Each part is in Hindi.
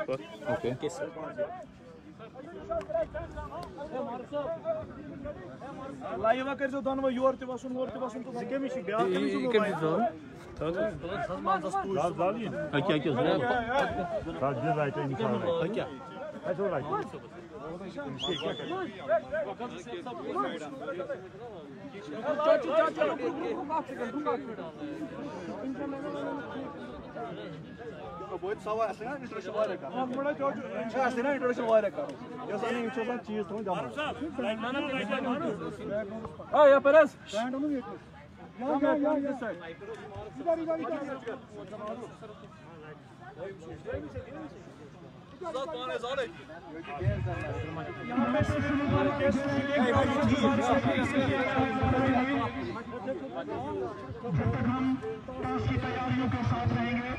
Okay. Live कर जो दान वो योर ते बसुन तो जिके में शी ब्याह के में जो बहुत सवाल है ना इंट्रोडक्शन वाले का हम बड़ा जो है ना इंट्रोडक्शन वाले का ये सारे इंट्रोडक्शन चीज तो जमा हां या परस बैंड नो ये या ये साइड की तैयारियों के साथ रहेंगे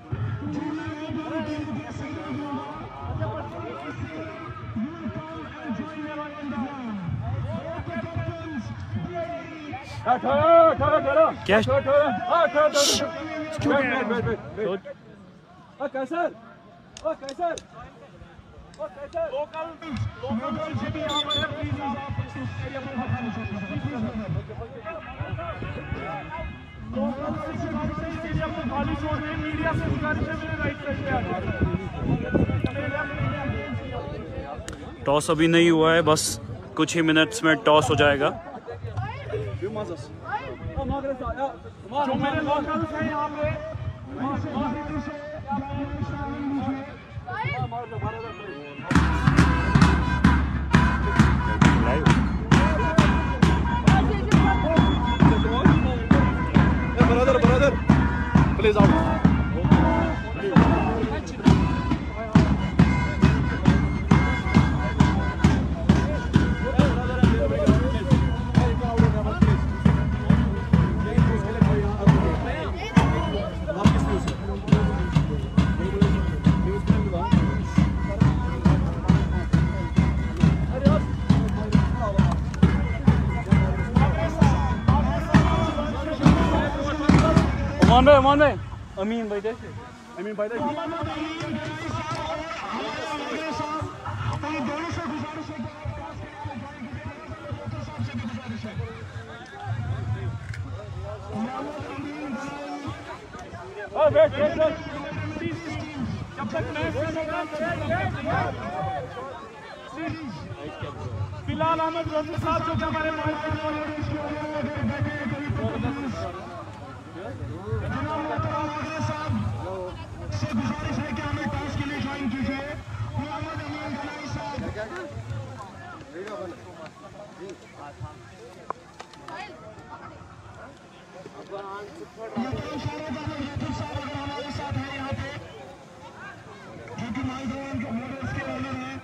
टॉस अभी नहीं हुआ है, बस कुछ ही मिनट्स में टॉस हो जाएगा। जो मेरे लोकल्स हैं यहाँ पे brother please out मान भाई अमीन भाई फिलहाल अहमद रफी साहब जो कि हमारे से गुजारिश है कि हमें टॉस के लिए ज्वाइन कीजिए। मोहम्मद अमीन गनाई साहब हमारे साथ है यहाँ पे, जो कि माइग्रेन मॉडल्स के ओनर हैं।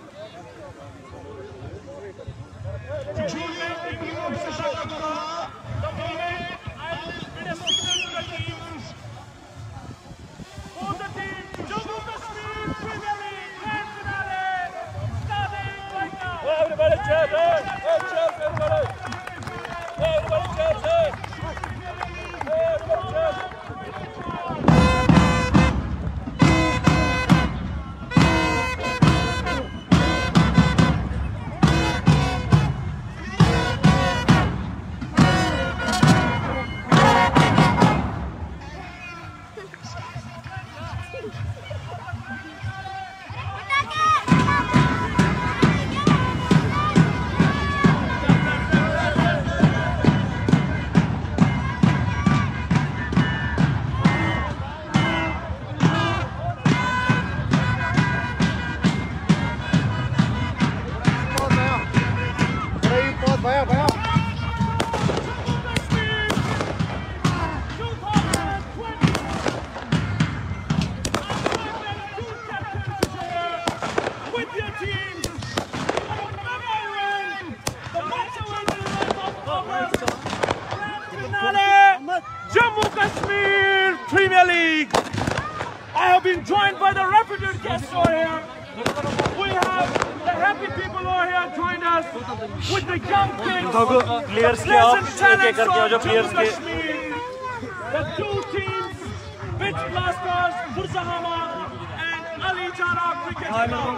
Jammu Kashmir Premier League. I have been joined by the reputed guests over here. We have the happy people over here joined us with the young kids, the pleasant talents of Jammu Kashmir. The two teams, Pitch Blasters, Burzahama and Ali भाईचारा क्रिकेट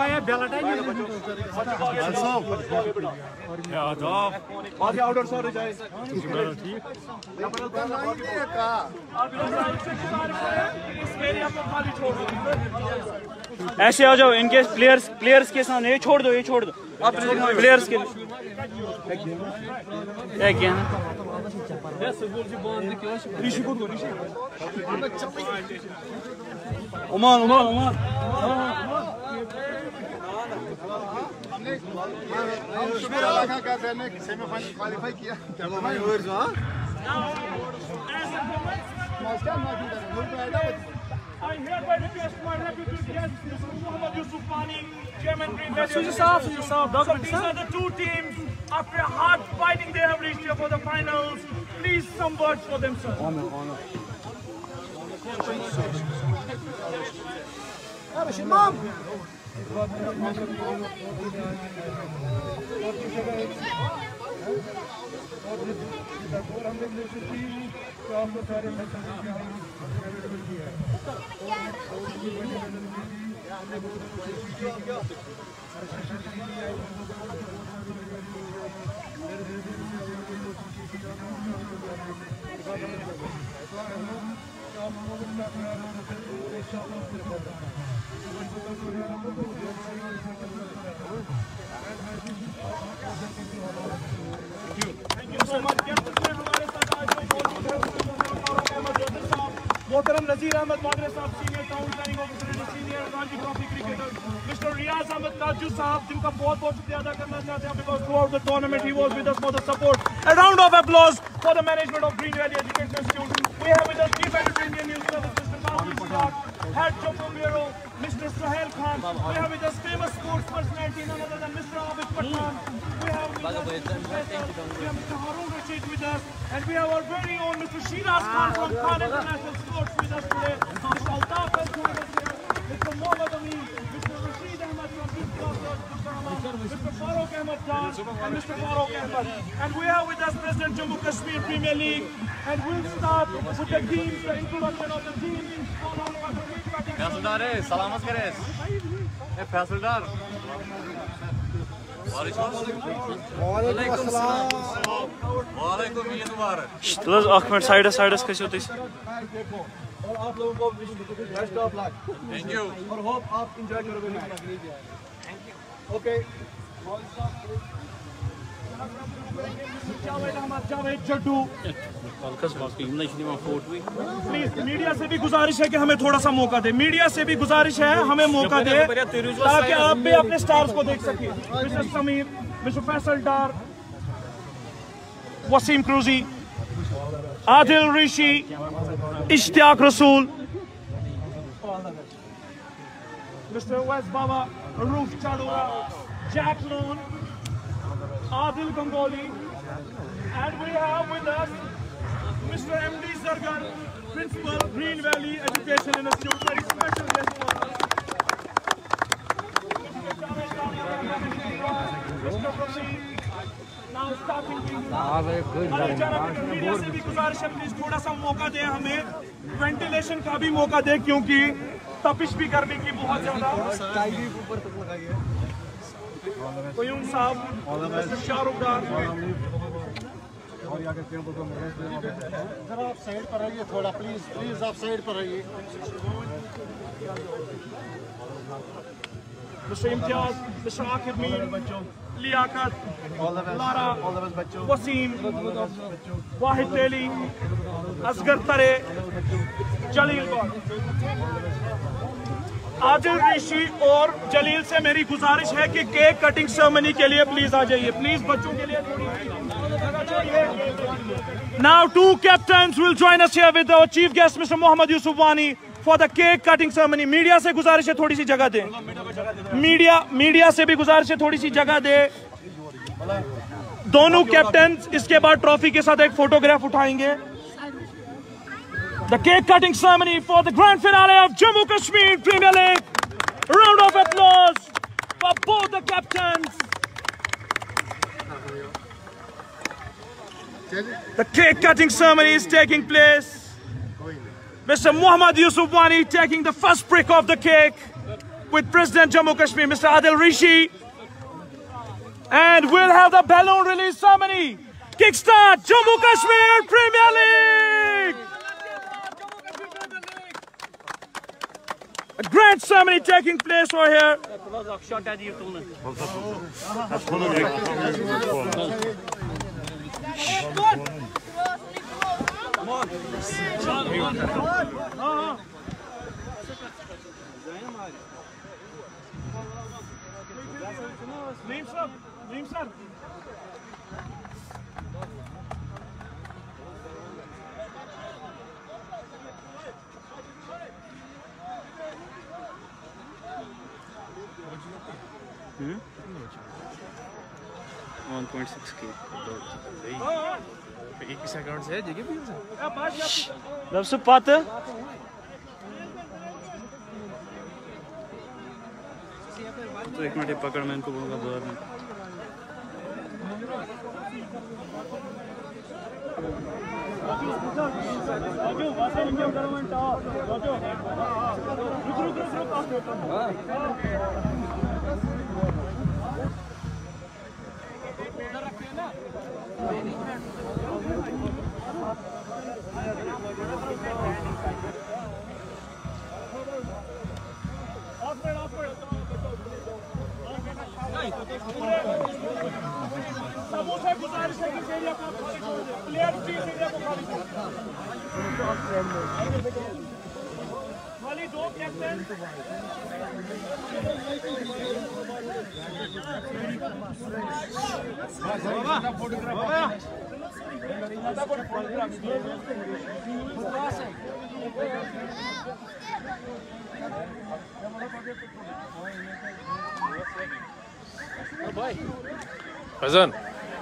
आउटडोर सॉरी जाए इस एरिया को खाली छोड़ दो। ऐसे आ जाओ इनके प्लेयर्स के सामने। ये छोड़ दो आप प्लेयर्स के क्या Oman. I hereby request my reputed guest, Mr. Mohammad Yusuf Wani, Chairman Green Valley. So these are the two teams. After hard fighting, they have reached here for the finals. Please, some words for themselves. मोहतरम नजीर Ahmad Madre Sahab, senior town planning officer, senior Ranji trophy cricketer, mister Riyaz Ahmad Taju Sahab, जिनका बहुत बहुत शुक्रिया अदा करना चाहते हैं because throughout the tournament he was with us for the support. A round of applause for the management of Green Valley Education Institute. We have with us Chief Editor Indian News Service, Mr. Babu Siddharth, Head Jammu Bureau, Mr. Sahel Khan. We have with us famous sports personality, none other than Mr. Abid Pathan. We have with us Mr. Harun Rashid with us, and we have our very own Mr. Shiraz Khan from Khan International Sports with us today. Mr. Altaf has joined us here. Mr. Mohammad Amin, Mr. Rashid Ahmad from East Coast, Mr. Farooq Ahmad Khan, and Mr. Farooq Ahmad. And we have with us President Jammu Kashmir Premier League. And we'll start with the teams, the introduction of the team. Faizuldar hai, salamat kares. Hey Faizuldar. Walaikum Yedwar. Let's Ahmed sides कैसे होते हैं? और आप लोगों को best of luck. Thank you. और होप आप एंजॉय करोगे। Okay. Javed Jaddu. Please media से भी गुजारिश है कि हमें थोड़ा सा मौका दे। मीडिया से भी गुजारिश है हमें मौका दे ताकि आप भी अपने स्टार्स को देख सकें। Mister Sameer, mister Faisal Dar, Waseem Kruzi, Adil Rishi, Ishtiyaq Rasool, mister Wais Baba, Rouf Chadora, Jaik Lone, Adil Gangoli, and we have with us Mr. M.D. Zargar, Principal, Green Valley Education Institute, very special guest for us. Mr. Pradeep, now starting media से भी गुजारिश है प्लीज थोड़ा सा मौका दें हमें, वेंटिलेशन का भी मौका दें क्योंकि तपिश भी करने की बहुत ज्यादा। कोयूम साहब, शाहरुख डार, जरा आप साइड पर आइए थोड़ा, प्लीज आप साइड पर आइए। Mister Imtiaz, mister Aqib Mir, Liaquat, Lara, Waseem, Wahid Teli, Asghar Tare, Jalil but, Adil ऋषि और जलील से मेरी गुजारिश है कि केक कटिंग सेरेमनी के लिए प्लीज आ जाइए। प्लीज बच्चों के लिए थोड़ी जगह चाहिए। Now two captains will join us here with our chief guest Mr. Mohammad Yusuf Wani for the cake cutting ceremony. Media से गुजारिश है थोड़ी सी जगह दे। मीडिया से भी गुजारिश है थोड़ी सी जगह दे। दोनों कैप्टन इसके बाद ट्रॉफी के साथ एक फोटोग्राफ उठाएंगे। The cake cutting ceremony for the grand finale of Jammu Kashmir Premier League. A round of applause for both the captains. The cake cutting ceremony is taking place. Mr. Mohammad Yusuf Wani taking the first prick of the cake. with President Jammu Kashmir, Mr. Adil Rishi. And we'll have the balloon release ceremony. Kickstart Jammu Kashmir Premier League. A grand ceremony taking place over here. Name, sir. Hmm? 1.6K. एक सेकंड से जगह भी जब से पाते तो 1 मिनट पकड़, मैं इनको बोलूँगा बाहर में। Hazan.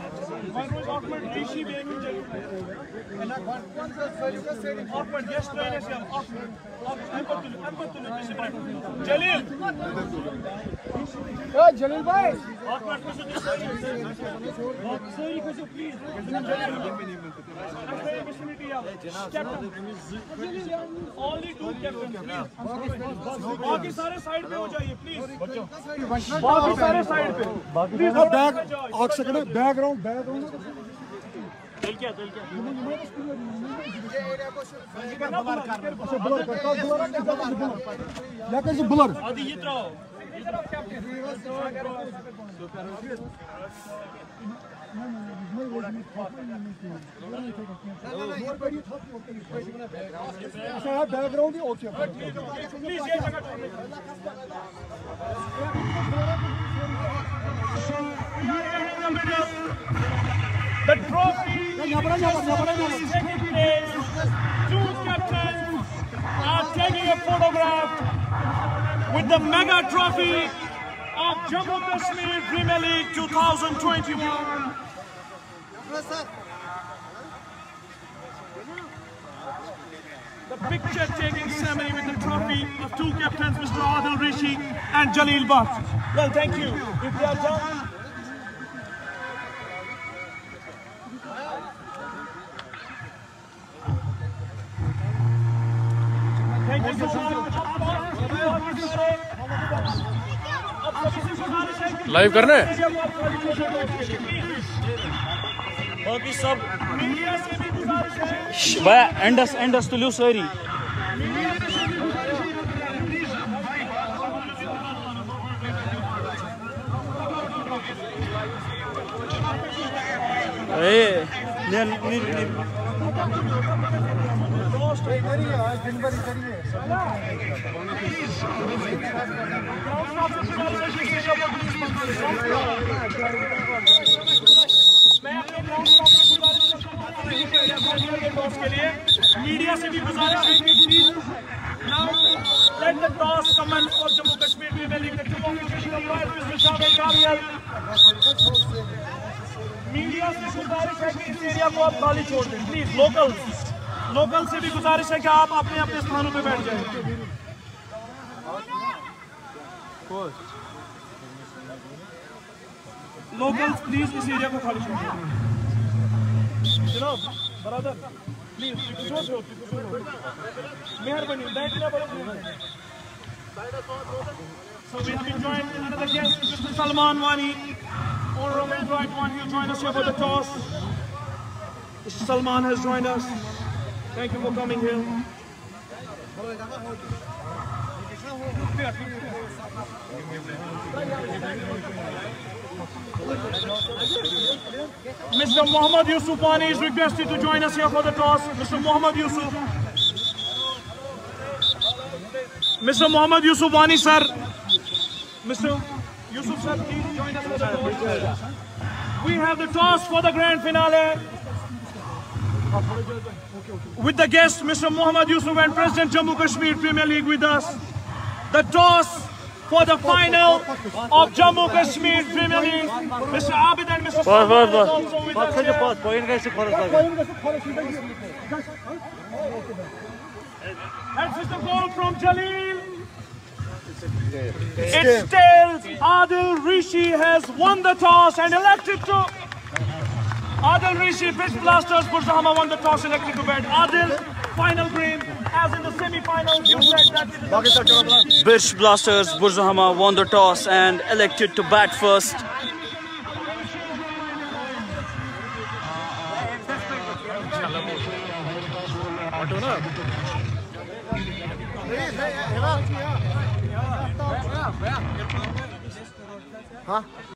Jalil bhai. Only 2 captains, please. बाकी सारे साइड पे हो जाइए, प्लीज। बाकी सारे साइड पे। बैक आग सेकंड बैकग्राउंड चल क्या ब्लर आदि ये तरह बैकग्राउंड ही ओके प्लीज ये जगह the trophy is taking place. 2 captains are taking a photograph with the mega trophy of Jammu Kashmir Premier League 2021. The picture taking ceremony with the trophy of 2 captains, Mr. Adil Rishi and Jalil Bhatt. Well, thank you. If they are done. Thank you so much. Live करना है बाकी सब भैया एंडस तुलियो सारी मीडिया से भी गुजारिश है कि please now let the toss commence for Jammu Kashmir premier league. Media से गुजारिश है कि इस एरिया को आप खाली छोड़ दें प्लीज। लोकल से भी गुजारिश है कि आप अपने अपने स्थानों पे बैठ जाएं। लोकल प्लीज इस एरिया को खाली छोड़ दें। जनाब बरादर प्लीज मेहरबानी बैठना पड़ेगा। So we have been joined with another guest, Mr. Salman Wani, Honorable Right One. He'll join us here for the toss. Mr. Salman has joined us. Thank you for coming here. Mr. Muhammad Yusuf Wani is requested to join us here for the toss. Mr. Muhammad Yusuf. Mr. Muhammad Yusuf Wani, sir. Mr. Yusuf, sir, please join us for the toss. We have the toss for the grand finale. With the guest, Mr. Muhammad Yusuf and President Jammu Kashmir Premier League with us. The toss for the final of Jammu Kashmir Premier League. Mr. Abid and Mr. Salman is also with us here. And it's the ball from Jalil. It tells Adil Rishi has won the toss and elected to... Adil Rishi, Pitch Blasters, Burzahama won the toss, elected to bat. Adil, final game, as in the semi-finals, you said that... Pitch Blasters, Burzahama won the toss and elected to bat first. हाँ